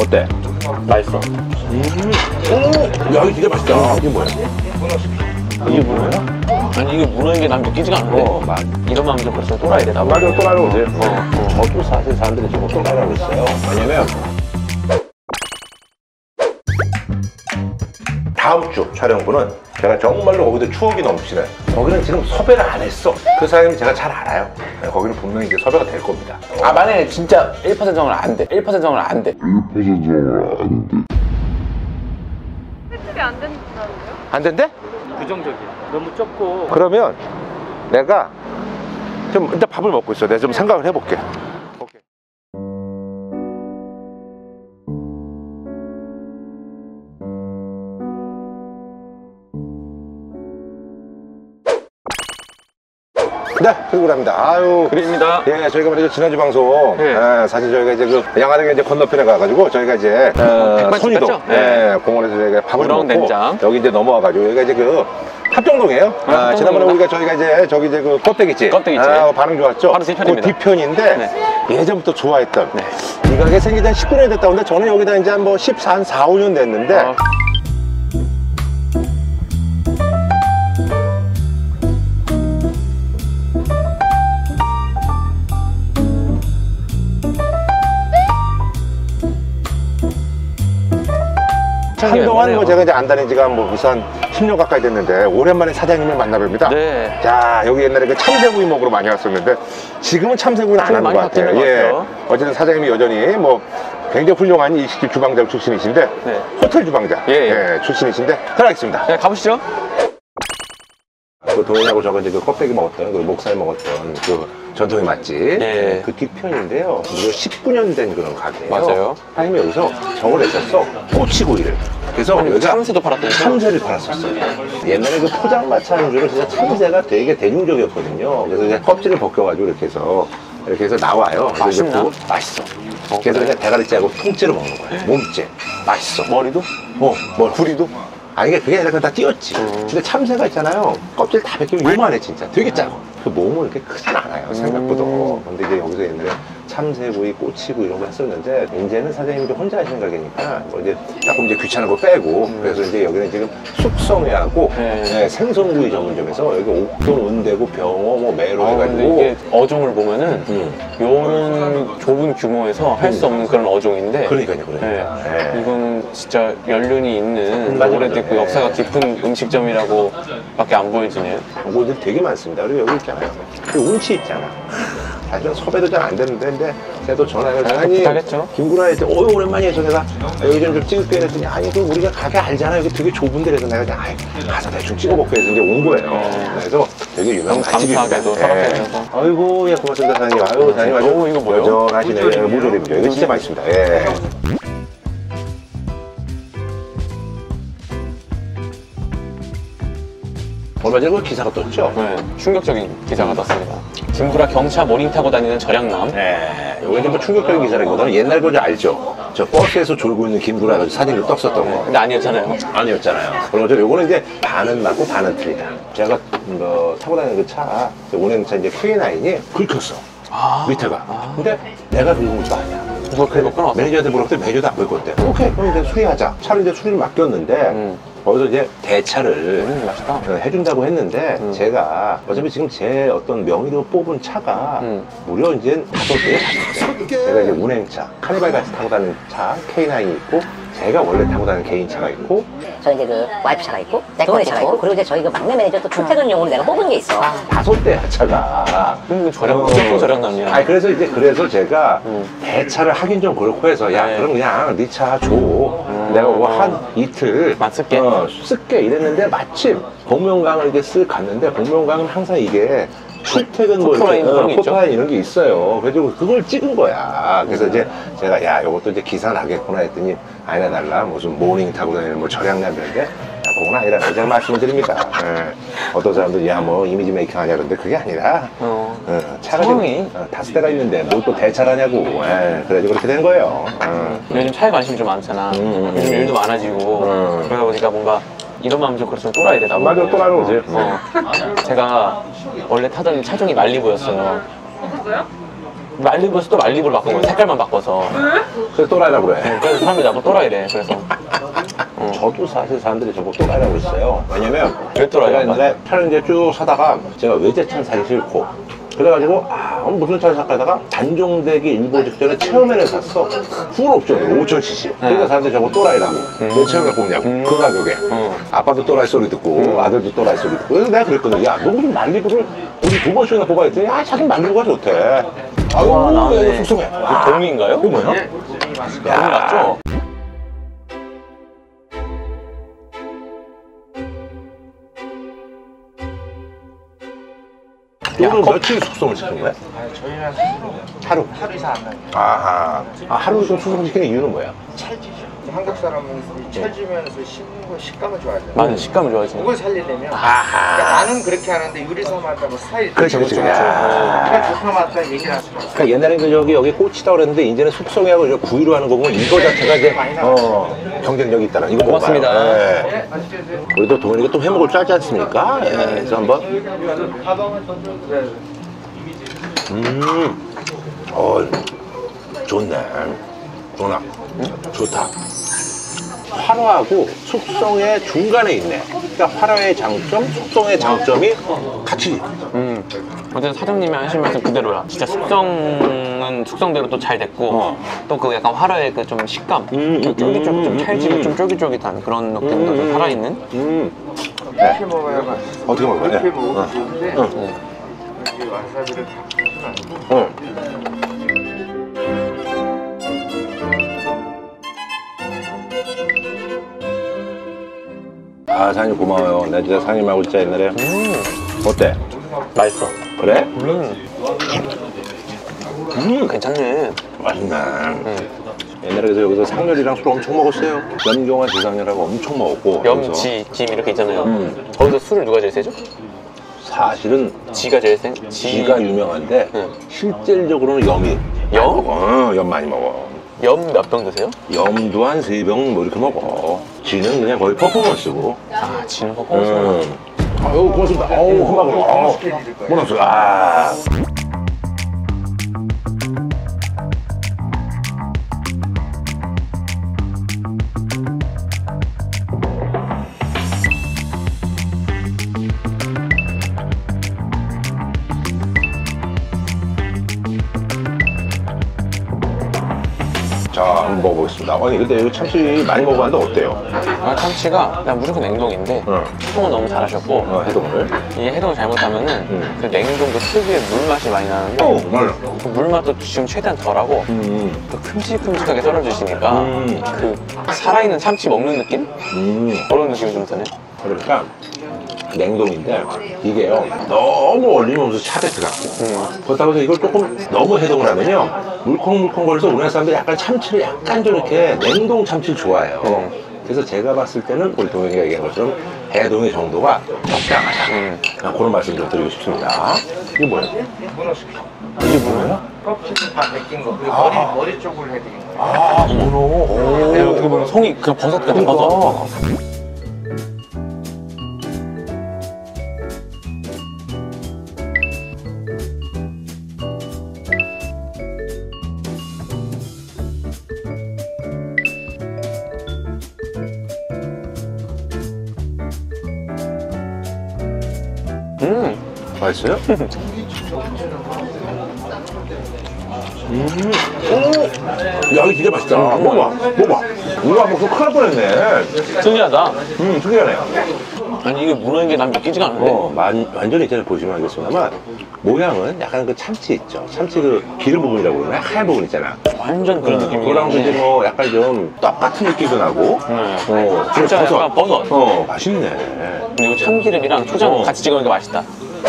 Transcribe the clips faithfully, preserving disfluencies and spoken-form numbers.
어때? 맛있어. 음. 오, 야, 이거 진짜 맛있다. 이게 뭐야? 이게 뭐야? 아니 이게 문어인 게 난 믿기지가 않는데. 어, 맞. 이러면 좀 벌써 또라이 되나 봐. 맞아, 또라이라고 그러지. 어, 어. 어, 또 사실 사람들이 지금 또라이라고 있어요. 왜냐면 다음 주 촬영분은 제가 정말로 거기도 추억이 넘치는, 거기는 지금 섭외를 안 했어. 그 사장님 제가 잘 알아요. 네, 거기는 분명히 이제 섭외가 될 겁니다. 아, 만약에 진짜 일 퍼센트 정도는 안 돼. 일 퍼센트 정도는 안 돼. 일 퍼센트 정도는 안 돼. 수습이 안 된다는데요? 안 된대? 부정적이야. 너무 좁고. 그러면 내가 좀 일단 밥을 먹고 있어. 내가 좀 생각을 해볼게. 오케이. 네, 그리고랍니다. 아유, 그립니다. 예, 저희가 말이죠 지난주 방송, 네. 예, 사실 저희가 이제 그 양화대교 이제 건너편에 가가지고 저희가 이제 어, 손이도 네. 예, 공원에서 저희가 밥을 먹고 우렁된장. 여기 이제 넘어와가지고 여기가 이제 그 합정동이에요. 아, 아, 지난번에 우리가 저희가 이제 저기 이제 그 껍데기집, 껍데기집. 아, 반응 좋았죠. 바로 뒤편입니다. 그 뒤편인데 네. 예전부터 좋아했던. 네. 이 가게 생긴 지 한 십구 년이 됐다 근데 저는 여기다 이제 한 뭐 십사, 한 사, 오 년 됐는데. 아. 한동안 뭐 제가 이제 안 다닌 지가 뭐 무슨 한 십 년 가까이 됐는데 오랜만에 사장님을 만나봅니다. 네. 자, 여기 옛날에 그 참새구이 먹으러 많이 왔었는데 지금은 참새구이는 안 하는 것 같아요. 예. 어쨌든 사장님이 여전히 뭐 굉장히 훌륭한 이식집 주방장 출신이신데 네. 호텔 주방장 예, 예. 예, 출신이신데 들어가겠습니다. 네, 가보시죠. 그 동현하고 저거 이제 그 껍데기 먹었던 그 목살 먹었던 그 전통의 맛집 예. 그 뒤편인데요. 무려 십구 년 된 그런 가게예요. 맞아요. 사장님이 여기서 저걸 했었어. 꼬치구이를. 그래서 아니, 여기가 참새도 팔았더니 참새를 팔았었어요. 옛날에 그 포장마차 안주로 진짜 참새가 되게 대중적이었거든요. 그래서 이제 껍질을 벗겨가지고 이렇게 해서 이렇게 해서 나와요. 그래서 이제 맛있나? 구워- 맛있어. 어, 그래서 그래? 그냥 대가리 째고 통째로 먹는 거예요. 몸째. 맛있어. 머리도? 어, 뭐 구리도? 아니 이게 그게 아니라 그냥 다 띄었지. 음. 근데 참새가 있잖아요. 껍질 다 벗기면 요만해 진짜. 되게 작아. 그 몸은 이렇게 크진 않아요 생각보다. 음. 근데 이제 여기서 옛날에 참새구이, 꼬치구이 이런 거 했었는데 이제는 사장님이 좀 혼자 하시는 가게니까 뭐 이제 조금 이제 귀찮은 거 빼고 음. 그래서 이제 여기는 지금 숙성회하고 네. 네, 생선구이 전문점에서 여기 옥동, 은대구, 병어, 뭐 매로 아, 해가지고 근데 이게 어종을 보면은 음. 요런 좁은 규모에서 할 수 없는 그런 어종인데. 그러니까요, 그러니까. 네. 네. 이건 진짜 연륜이 있는 맞아요, 오래됐고 맞아요. 역사가 깊은 음식점이라고 밖에 안 보여지네요. 곳들 되게 많습니다. 그리고 여기 있잖아요. 그 운치 있잖아. 사실은 섭외도 잘 안 되는데, 근데 제가 또 전화를 아, 부탁했죠. 김구라한테, 어, 오랜만이야. 그래서 내가 여기 좀, 좀 찍을게 했더니, 아니, 그 우리가 가게 알잖아. 여기 되게 좁은데. 그래서 내가 그냥, 아이, 가서 대충 찍어볼게 해서 이제 온 거예요. 그래서 되게 유명한 맛집입니다. 감사하게도 허락해주셔서. 아이고, 예, 고맙습니다, 사장님. 아유, 사장님 아주 오, 이거 뭐예요? 여전하시네. 무조림이죠. 이거 진짜 맛있습니다. 예. 얼마 전에 그 기사가 떴죠? 네, 충격적인 기사가 떴습니다. 김구라 경차 모닝 타고 다니는 절약남. 네, 이게 뭐 충격적인 기사라기보다는 옛날 거죠 알죠? 저 버스에서 졸고 있는 김구라 사진을 떴었던 거. 근데 아니었잖아요. 아니었잖아요. 그러죠. 요거는 이제 반은 맞고 반은 틀리다. 제가 뭐 타고 다니는 그 차, 운행차 이제 케이 나인이 긁혔어. 아, 밑에가. 아. 근데 내가 긁은 것도 아니야. 누가 그걸 끊어왔어? 매니저한테 물어봤더니 매니저도 안 긁었대. 오케이, 그럼 이제 수리하자. 차를 이제 수리를 맡겼는데, 음. 거기서 이제 대차를 음, 맛있다. 어, 해준다고 했는데 음. 제가 어차피 지금 제 어떤 명의로 뽑은 차가 음. 무려 이제 다섯 대에 다섯 대. 제가 이제 운행차, 카니발 같이 타고 다니는 차 케이 나인이 있고 제가 원래 타고 다니는 개인 차가 있고 저는 이제 그 와이프 차가 있고 동네 차가 있고 그리고 이제 저희 그 막내 매니저 또 출퇴근용으로 내가 뽑은 게 있어. 다섯 대야 차가. 음, 절약, 어. 또 절약남이야. 아니 그래서 이제 그래서 제가 음. 대차를 하긴 좀 그렇고 해서 야 네. 그럼 그냥 네 차 줘. 내가 그거 한 이틀 맛 쓸게. 어, 쓸게 이랬는데 마침 복면가을 이렇게 쓱 갔는데 복면가은 항상 이게 출퇴근 뭐 포토라인 이렇게, 그런 어, 게 있죠? 포토라인 이런 게 있어요. 그래서 그걸 찍은 거야. 그래서 이제 제가 야 이것도 이제 기사 나겠구나 했더니 아니나 달라 무슨 모닝 타고 다니는 뭐 절약남이었는데 그건 아니라 제가 말씀을 드립니다. 예. 어떤 사람들 야 뭐 이미지 메이킹 하냐 그러는데 그게 아니라 어. 어, 차가 상황이. 지금, 어, 다섯 대가 있는데 뭘 또 대차라냐고. 예. 그래가지고 그렇게 된 거예요. 어. 요즘 차에 관심이 좀 많잖아. 음, 음, 요즘 음. 일도 많아지고. 음. 그러다 보니까 뭔가 이런 마음 좀 그렇지만 또라이 되다 보고. 맞아, 또라이 거지. 어. 제가 원래 타던 차종이 말리부였어요. 누구요? 말린 거에서 또 말립으로 바꾼 거야. 색깔만 바꿔서. 그래서 또라이라고 그래. 그래서 사람들이 나보고 또라이래. 그래서. 어. 저도 사실 사람들이 저보고 또라이라고 했어요. 왜냐면 왜 또라이야? 제가 옛날에 차를 이제 쭉 사다가 제가 외제차를 사기 싫고 그래가지고 아 무슨 차를 살까 하다가 단종되기 일보 직전에 체험회를 샀어. 풀 옵션으로 오천 씨씨. 그러니까 사람들이 저보고 또라이라고. 왜 체험회 뽑냐고. 음. 그 가격에. 음. 아빠도 또라이 소리 듣고 아들도 또라이 소리 듣고. 그래서 내가 그랬거든. 야 너 무슨 말리부를 우리 두 번씩이나 뽑아 했더니 아 자기 말리부가 좋대. 아유 와, 나네. 야, 숙성해. 이거 동인가요? 이거 뭐야? 동이 맞죠? 이거는 며칠 숙성을 시킨 거야? 아니, 저희는 하루. 하루 이상 안 나요. 아하. 아, 하루 좀 숙성시키는 이유는 뭐야? 찰지죠. 한국 사람은 이 찰지면서 씹는 거 식감을 좋아하잖아요. 나는 식감을 좋아하지. 그걸 살리려면 아하. 그러니까 나는 그렇게 하는데 요리사마다 뭐 스타일이 그렇지, 그렇지. 그렇죠. 야. 그러니까 조카마다 얘기를 하시고 그러니까 옛날엔 그 저기 여기 꽂히다 그랬는데 이제는 숙성하고 이제 구이로 하는 거 보면 이거 자체가 이제 어, 경쟁력이 있다는 이거 고맙습니다. 먹어봐요. 예. 우리도 동현이가 또 해먹을 줄 알지 않습니까? 예. 그래서 한번 음, 어, 좋네. 좋나? 좋다. 활화하고 숙성의 중간에 있네. 그러니까 활화의 장점, 숙성의 장점이 같이. 음. 어쨌든 사장님이 하신 말씀 그대로야. 진짜 숙성은 숙성대로 또 잘 됐고 어. 또 그 약간 활화의 그 좀 식감, 음, 좀 쫄깃쫄깃, 음, 좀 찰지고 음. 좀 쫄깃쫄깃한 그런 느낌도 음. 좀 살아있는. 음. 이렇게 먹어야 맛있어. 어떻게 먹어요? 이렇게 네. 먹으면 어. 좋은데 응. 이게 와사비를 다 푸는 응. 아, 사장님 고마워요. 나 진짜 사장님하고 진짜 옛날에 음. 어때? 맛있어. 그래? 음. 음, 괜찮네. 맛있네. 음. 옛날에 그래서 여기서 상렬이랑 술 엄청 먹었어요. 염경환 지상렬하고 엄청 먹었고. 그래서 염지, 김 이렇게 있잖아요. 음. 거기서 술을 누가 제일 세죠? 사실은 지가 제일 센? 지... 지가 유명한데 응. 실질적으로는 염이 염? 많이 먹어. 어, 염 많이 먹어. 염 몇 병 드세요? 염도 한 세 병 뭐 이렇게 먹어. 지는 그냥 거의 퍼포먼스고. 아, 지는 거 뻥. 음. 아유 고맙습니다. 어우 금방 금방. 어, 고맙습니다. 아. 자, 한번 먹어보겠습니다. 아니, 근데 이거 참치 많이 먹어봤는데 어때요? 아, 참치가 그냥 무조건 냉동인데 응. 해동은 너무 잘하셨고 어, 해동을. 이게 해동을 잘못하면은 음. 그 냉동 그 특유의 물맛이 많이 나는데 어, 맞아. 그 물맛도 지금 최대한 덜하고 음, 또 큼직큼직하게 썰어주시니까 음. 그 살아있는 참치 먹는 느낌? 음. 그런 느낌이 좀 드네. 그러니까 냉동인데 이게요 너무 얼림없어 차베트 같고 음. 그렇다고 해서 이걸 조금 너무 해동을 하면요 물컹물컹거려서 우리나라 사람들이 약간 참치를 약간 좀 이렇게 냉동 참치를 좋아해요. 음. 그래서 제가 봤을 때는 우리 동영이가 얘기한 것처럼 해동의 정도가 적당하다. 음. 그런 말씀 좀 드리고 싶습니다. 이게 뭐예요? 이게 뭐예요? 껍질은 다 벗긴 거. 그리고 아. 머리, 머리 쪽을 해드린 거. 아, 문어. 네, 어떻게 보면 송이 그냥 버섯 같은 그러니까. 버섯. 음. 맛있어요? 음. 오! 야, 이거 진짜 맛있다. 먹어봐. 먹어봐. 우와, 먹고 큰일 날 뻔했네. 특이하다. 음, 특이하네. 아니 이게 문어인 게 난 믿기지가 않네. 어, 만, 완전히 이제 보시면 알겠습니다만, 모양은 약간 그 참치 있죠. 참치 그 기름 부분이라고 그러나? 하얀 부분 있잖아. 완전 그런 느낌이네. 그거랑 이제 뭐 약간 좀 떡 같은 느낌도 나고. 네. 어, 진짜 버섯. 약간 버섯. 어, 맛있네. 그리고 참기름이랑 초장 어. 같이 찍으니까 맛있다.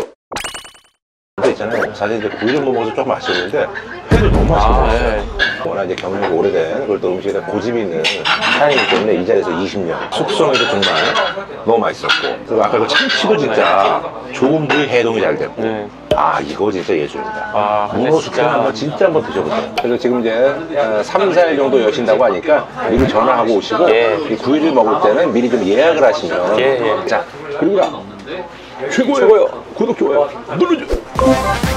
근데 있잖아요. 사실 이제 구이를 먹어서 조금 아쉬웠는데, 회도 너무 맛있게 아, 먹었어요. 네. 워낙 이제 경력이 오래된, 그걸 또 음식에 대한 고집이 있는 사장이기 때문에 이 자리에서 이십 년. 숙성에도 정말 너무 맛있었고. 그리고 아까 그 참치도 진짜 좋은 부위 해동이 잘 됐고. 네. 아, 이거 진짜 예술입니다. 아, 근데 문어 진짜- 숙회는 한번 진짜 한번 드셔보세요. 그래서 지금 이제 삼, 사 일 정도 여신다고 하니까 미리 전화하고 오시고 예. 이 구이를 먹을 때는 미리 좀 예약을 하시면 예, 예. 자, 그리고 최고예요. 구독, 좋아요 눌러줘.